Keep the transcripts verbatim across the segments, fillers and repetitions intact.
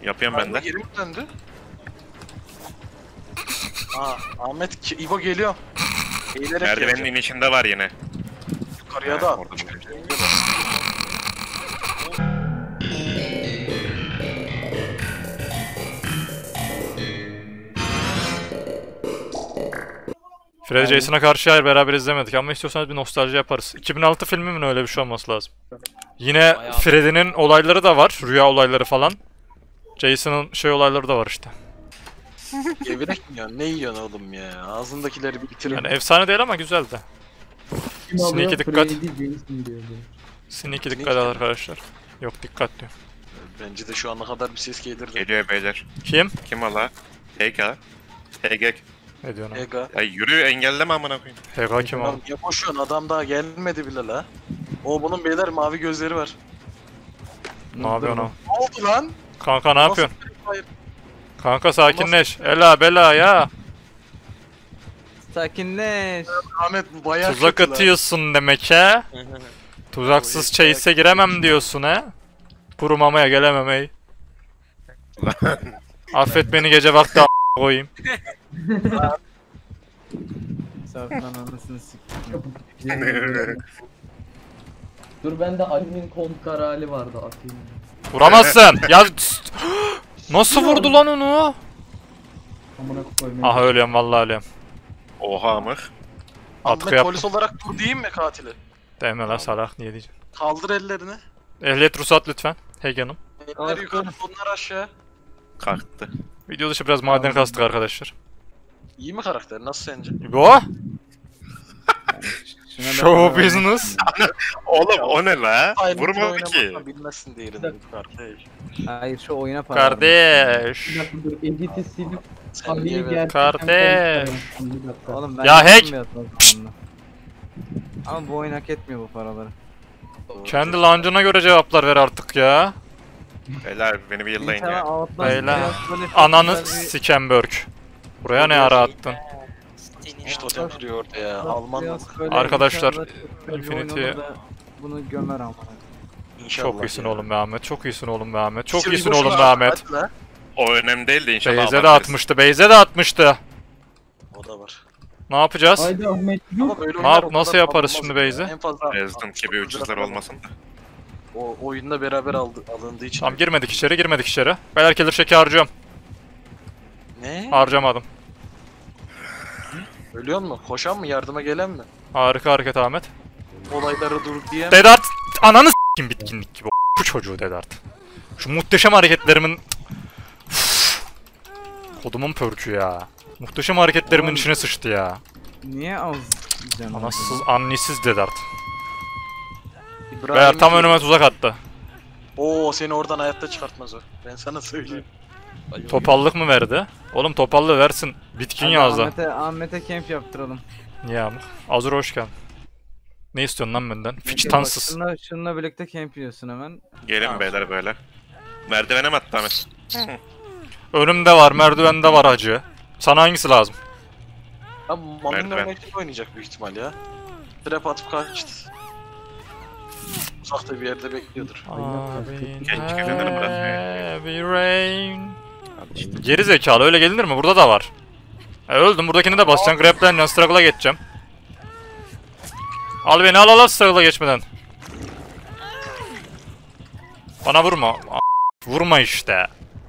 Yapıyorum ben de. Geri mi döndü? Aa, Ahmet, İbo geliyor. Eğilerek Merdivenin gelecek. inişinde var yine. Yukarıya Ha, da orada atmış. mı? Freddy Jason'a karşı hayır beraber izlemedik ama istiyorsanız bir nostalji yaparız. iki bin altı filmi mi öyle bir şey olması lazım. Yine Bayağı. Freddy'nin olayları da var. Rüya olayları falan. Jason'ın şey olayları da var işte. Gevrek mi yiyorsun? Ne yiyorsun oğlum ya? Ağzındakileri bir bitirin. Yani efsane değil ama güzel de. Kim Sneaky alıyor? dikkat. Freddy Jason diyordu. Sneaky dikkat arkadaşlar. Yok dikkat diyor. Bence de şu ana kadar bir ses gelirdi. Geliyor beyler. Kim? Kim valla? Hega. Hegek. Ne diyorsun? Ega. Ya yürü engelleme amına koyayım. Hega kim Lan oğlum? ya koşuyorsun, adam daha gelmedi bile la. O bunun beyler mavi gözleri var. Ne yapıyorsun oğlum? Ne oldu lan? Kanka ne yapıyorsun? Hayır. Kanka sakinleş. Ela bela ya. Sakinleş. Ahmet bu bayağı Tuzak kötü lan. atıyorsun demek he? Tuzaksız chase'e giremem diyorsun he? Kuru mamaya gelemem ey. Affet beni gece vakti a** koyayım. Safran anasını siktim. Dur bende Ali'nin kontkar hali vardı atayım. Vuramazsın. Ya tst. Nasıl vurdu lan onu? Amına koyayım. Ah ölüyorum vallahi ölüyorum. Oha amık. Atkı Ahmet yap. polis olarak dur diyeyim mi katili? Deme lan salak niye diyeceğim. Kaldır ellerini. Ehliyet ruhsat lütfen. Hegan'ım. Eller yukarı, onlar aşağı. Kalktı. Video dışı biraz maden kastık arkadaşlar. İyi mi karakter? Nasıl sence? Bu? Şuna da Show para business. Oğlum o ne la? Aynı Vurmadı ki. oynamakla bilmezsin değerini kardeş. ver. Hayır şu oyuna para ver. Kardeş. Bir dakika dur editi silip Sen Ali'yi niye ver? gerçekten Kardeş. konuşacağım. Bir dakika. Oğlum ben Ya yaptım hack! bir hata zamanında. Ama bu oyun hak etmiyor bu paraları. Kendi lancına göre cevaplar ver artık ya. Beyler beni bir yıllayın İnsana ya. Outlast Beyler. biraz böyle çok Ananı güzel bir- Sikenberg. Buraya ne ara attın? İşte totem duruyor orada ya. Alman mı? biraz böyle Arkadaşlar, inşallah çok güzel bir oyun Infinity'ye- olur da bunu gömer ama. İnşallah. Çok iyisin ya. oğlum be Ahmet. Çok iyisin oğlum be Ahmet. Çok Şimdi iyisin boşuna oğlum be at, Ahmet. hadi la. O önemli değil de inşallah Beyze de abartırız. atmıştı. Beyze de atmıştı. O da var. Ne yapacağız? Haydi Ahmet Ama yok. böyle Ne oyunlar yap- o kadar nasıl yaparız alınmaz şimdi ya. Beyze? En fazla Rezdum gibi ucuzlar olmasın da. o oyunda beraber aldı, alındığı için. Tamam girmedik içeri girmedik içeri. Beyler killer şeki harcıyorum. Ne? Harcamadım. Ölüyor mu? Koşan mı? Yardıma gelen mi? Harika hareket Ahmet. Olayları dur diye. Dedart ananı s**kim bitkinlik gibi. Bu çocuğu Dedart. Şu muhteşem hareketlerimin... Üf. Kodumun pörkü ya. Muhteşem hareketlerimin Oğlum. içine sıçtı ya. Niye az canım? Anasız annesiz Dedart. İbrahim Beyler tam diyor. önüme tuzak attı. Oo, seni oradan hayatta çıkartmaz o. Ben sana söyleyeyim. Topallık mı verdi? Oğlum topallığı versin. Bitkin Hadi yazdı. Ahmet'e, Ahmet'e camp yaptıralım. Niye amık? Azur hoş geldin. Ne istiyorsun lan benden? Bak, Fiçtansız. Şununla, şununla birlikte camp yiyorsun hemen. Gelin Tamam. beyler böyle. Merdivene mi attı Ahmet? Önümde var, merdivende var hacı. Sana hangisi lazım? Ha, Mami'nin Merdiven. oynayıcı oynayacak büyük ihtimal ya. Trap atıp kaçtı. Uzakta bir yerde bekliyordur. Genç gelinir mi biraz? Heavy rain. Geri zekalı öyle gelinir mi? Burada da var. E öldüm buradakini de basacaksın. Grappler'le struggle'a geçeceğim. Al beni al al al struggle'a geçmeden. Bana vurma. A- Vurma işte.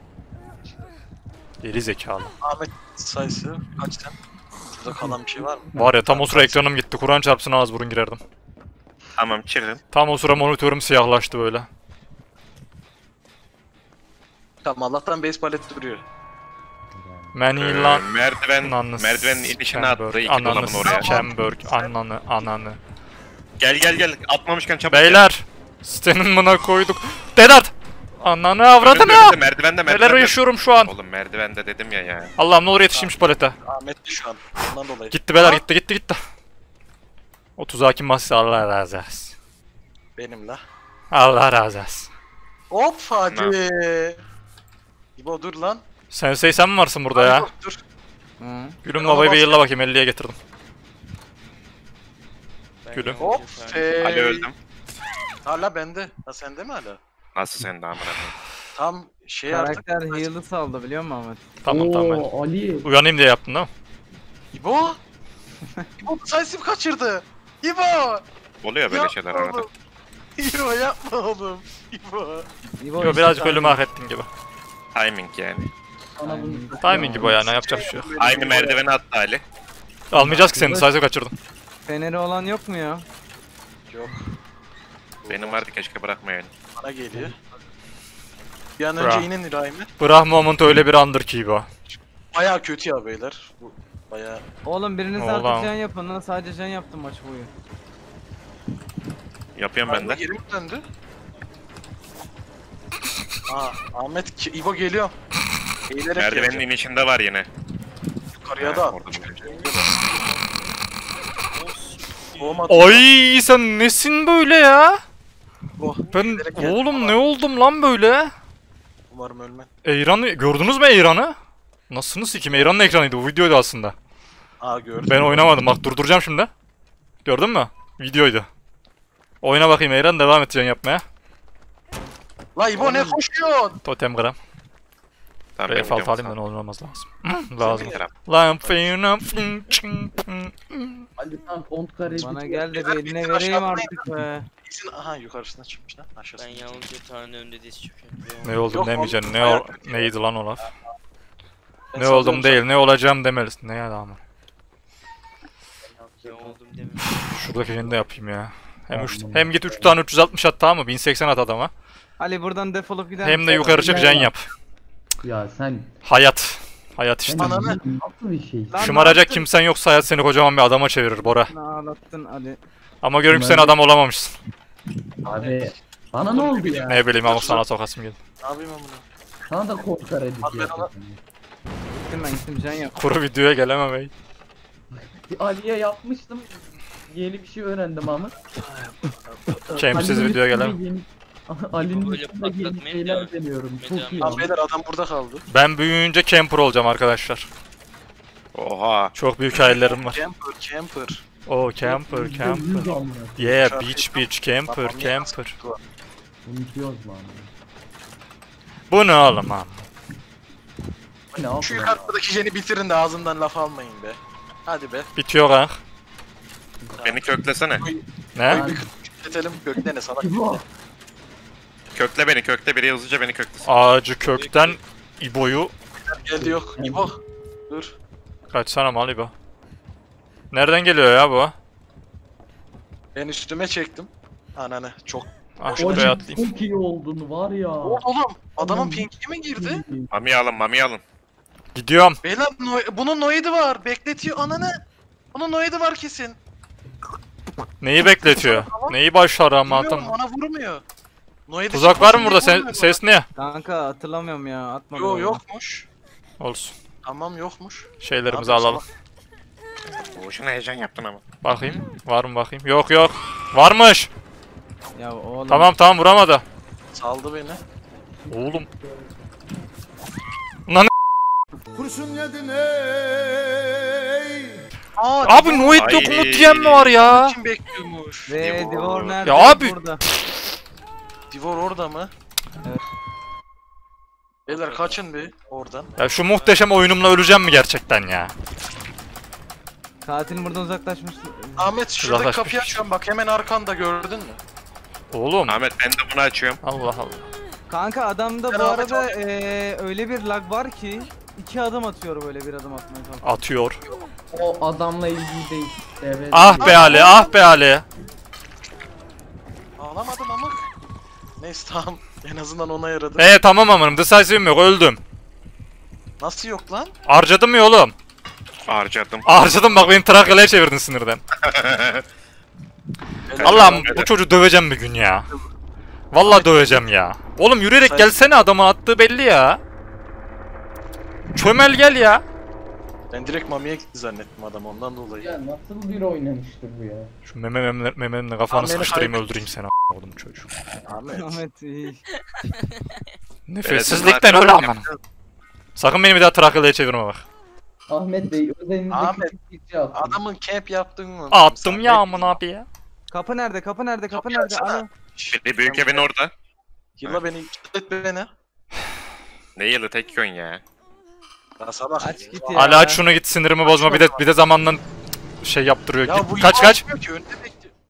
Geri zekalı. Ahmet sayısı kaçtan? Burada kalan bir şey var mı? Var ya tam o sıra ekranım gitti. Kur'an çarpsın ağız burun girerdim. Tamam çirin. Tam o sıra monitörüm siyahlaştı böyle. Tamam, Allah'tan base palet duruyor. Many Ee, lan. merdiven, Ananı merdivenin inişine attı Scamberg, iki ananı dolabın oraya. Scamberg, ananı ananı. Gel gel gel atmamışken çabuk. Beyler! Senin buna koyduk. Dedart! Ananı Önümde, avradını! önümde, merdivende Neler merdivende. yaşıyorum şu an? Oğlum merdivende dedim ya ya. Allah'ım ne olur yetişeyim şu palete. Ahmet de şu an. Ondan dolayı. Gitti beyler Ha? gitti gitti gitti. O tuzaki masası Allah razı olsun. Benim la. Allah razı olsun. Hop hadi. İbo dur lan. Sensei sen mi varsın burada ya? Dur, Dur. Hı. Gülüm Ben ona babayı bir basacağım. yılla bakayım elliye getirdim. Gülüm. Hop. Ali Hey. öldüm. Hala bende. Ha sende mi hala? Nasıl sen de amına koyayım? Tam şey artık. Karakter heal'ı saldı biliyor musun Ahmet? Tamam Oo, tamam. Ali. Uyanayım diye yaptın değil mi? İbo! İbo decisive kaçırdı! İbo! Oluyor böyle şeyler Yapma arada. oğlum. İbo yapma oğlum. İbo. İbo Yo, işte birazcık tam- ölümü hak ettin gibi. Timing yani. Sana bunu... Timing gibi o yani yapacak bir şey yok. Aynı merdiveni attı Ali. Almayacağız ki seni sadece kaçırdın. Feneri olan yok mu ya? Yok. Benim vardı keşke bırakmayayım. Bana geliyor. Bir an Bra. önce inin İbrahim'e. Bırak moment öyle bir andır ki bu. Baya kötü ya beyler. Bu baya... Oğlum biriniz Oğlum. artık can yapın lan, sadece can yaptım maç boyu. Yapıyorum ben de. Geri mi döndü? Aa, Ahmet, Ki- İbo geliyor. Eğilerek Merdivenin gelecek. inişinde var yine. Yukarıya Ha, da orada atmış. bir- Olmadı. Ay sen nesin böyle ya? Oh, Ben eğilerek geldi. oğlum ne oldum lan böyle? Umarım ölmem. Eyran'ı gördünüz mü Eyran'ı? Nasılsınız kim? Eyran'ın ekranıydı bu videoydu aslında. Aa gördüm. Ben oynamadım bak durduracağım şimdi. Gördün mü? Videoydu. Oyna bakayım Eyran devam edeceksin yapmaya. La İbo ne koşuyorsun? Totem gram. Tamam, Buraya ben fal gidiyorum. alayım da ne olur olmaz lazım. lazım. Senin Lan fena fin Ali sen kont kareci. Bana gel de bir Beyler, eline bitir, vereyim aşağıda artık be. İkisini... Aha yukarısına çıkmış lan. Ben Aşağısına. yalnızca tane önde diz çöküyorum. Ne oldum Yok, demeyeceksin. oğlum, Ne bayağı o kötü. neydi lan o laf? Ben Ne oldum sallıyorum değil, ne olacağım demelisin. Ne ya ama. Ne oldum demiyorum. Şuradaki şeyini de yapayım ya. Hem, üç, hem git üç tane üç yüz altmış at tamam mı? bin seksen at adama. Ali buradan defolup gider Hem de misin? yukarı çık jen yap. Ya sen... Hayat. Hayat işte. sen Ananı- nasıl bir şey? Lan Şımaracak ne yaptın? kimsen yoksa hayat seni kocaman bir adama çevirir Bora. Ne ağlattın Ali. Ama görün ki sen Ben- adam olamamışsın. Abi... Bana ne oldu ya? Ne bileyim ama sana sokasım geldi. Ne yapayım ben bunu? Sana da kont kareci Abi ben yapacağım. Gittim ben gittim can yap. Kuru videoya gelemem ey. Bir Ali'ye yapmıştım. Yeni bir şey öğrendim ama. Kemsiz Ali'nin videoya üstünde gelemem. yeni- Ali'nin Böyle üstünde yeni patlatmaya şeyler devam- deniyorum. devam Çok iyi. Lan beyler adam burada kaldı. Ben büyüyünce camper olacağım arkadaşlar. Oha. Çok büyük hayallerim var. Camper, camper. Oh camper camper. Yüz amına. Yeah Şarkı- beach beach camper Tamam, camper. Unutuyoruz lan. Bu ne oğlum ha? Bu ne Şu abi? yukarıdaki jeni bitirin de ağzımdan laf almayın be. Hadi be. Bitiyor ha. Beni köklesene. Ne? Bir kütletelim göklene sana. İbo. Kökle beni kökle biri hızlıca beni köklesin. Ağacı kökten İbo'yu Geldi yok. İbo. Dur. kaçsana mal İbo. Nereden geliyor ya bu? Ben üstüme çektim. Ananı çok. Ah şuraya atlayayım. Çok iyi oldun var ya. Oğlum adamın pinki mi girdi? Mami alın mami alın. Gidiyorum. Beyler no bunun noidi var. Bekletiyor ananı. Bunun noidi var kesin. Neyi bekletiyor? Neyi başaramadım? Bilmiyorum bana vurmuyor. Noidi Tuzak var mı kesin burada? Sen, vurmuyor ses ne? Kanka hatırlamıyorum ya bana. atmadım. Yo onu. yokmuş. Olsun. Tamam yokmuş. Şeylerimizi Abi, alalım. Boşuna heyecan yaptın ama. Bakayım. Var mı bakayım? Yok yok. Varmış. Ya oğlum. Tamam tamam vuramadı. Saldı beni. Oğlum. Lan Kurşun yedin ey. Aa, abi Noid Ay. yok umut diyen mi var ya? kim bekliyormuş? Ve Divor. Divor nerede? Ya abi- Burada. Divor orada mı? Evet. Beyler kaçın bir oradan. Ya şu muhteşem oyunumla öleceğim mi gerçekten ya? Katil buradan uzaklaşmış. Ahmet şuradaki Uzaklaşmış. kapıyı açıyorum bak hemen arkanda gördün mü? Oğlum. Ahmet ben de bunu açıyorum. Allah Allah. Kanka adamda Ben bu Ahmet arada eee, öyle bir lag var ki iki adım atıyor böyle bir adım atmaya kalkıyor. Atıyor. O adamla ilgili değil. Evet. Ah be Ali, ah be Ali. Ağlamadım ama. Neyse tamam en azından ona yaradı. Ee tamam amanım decisive'im yok öldüm. Nasıl yok lan? Harcadım ya oğlum. Harcadım. Harcadım bak beni Trakya'ya çevirdin sinirden. Beyler, Allah'ım beyler, bu çocuğu döveceğim bir gün ya. Vallahi döveceğim ya. Oğlum yürüyerek Say- gelsene adamın attığı belli ya. Çömel gel ya. Ben direkt Mami'ye gitti zannettim adam ondan dolayı. Ya nasıl bir oynamıştır bu ya? Şu meme meme mememle kafanı Lan beni sıkıştırayım kaybettin. öldüreyim seni a** oğlum çocuğu. Ahmet. Ahmet iyi. Nefessizlikten öyle aman. Sakın beni bir daha Trakya'ya çevirme bak. Ahmet Bey özelinde Ahmet, küçük bir şey yaptım. Adamın camp yaptığını mı? Attım ya aman abi ya. Kapı nerede? Kapı nerede? Kapı Kapıyı nerede? açsana. Alo. Bir büyük evin orada. Yılla beni, kilitlet beni. Ne yılı tek yön ya. Ya sabah. Aç git ya. Hala aç şunu git sinirimi bozma bir de bir de zamanla şey yaptırıyor. Ya Git, bu kaç kaç. yapmıyor ki önde